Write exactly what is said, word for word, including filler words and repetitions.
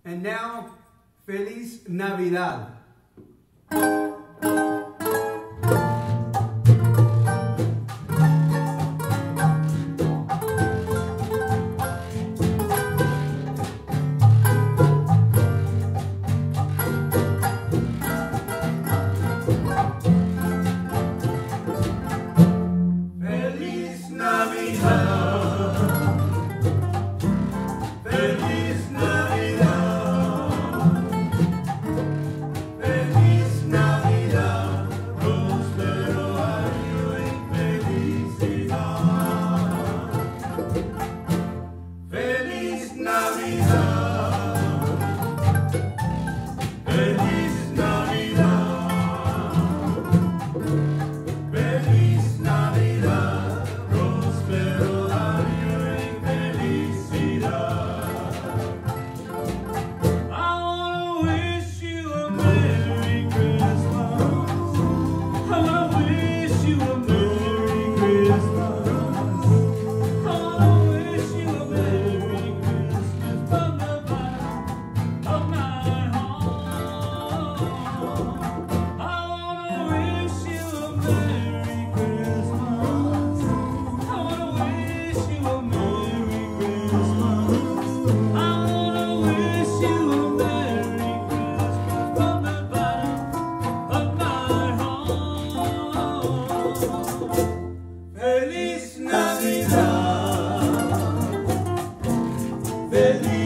And now, Feliz Navidad. Feliz Navidad, Feliz Navidad, Feliz Navidad, próspero año y felicidad. Feliz Navidad, Feliz Navidad, Feliz Navidad, próspero año y felicidad. I wanna wish you a Merry Christmas. I wanna wish you a Merry Christmas. I wanna wish you a Merry Christmas from the bottom of my heart. I wanna wish you a Merry Christmas. I wanna wish you a Merry Christmas. I wanna wish you a Merry Christmas from the bottom of my heart. Feliz Navidad, Feliz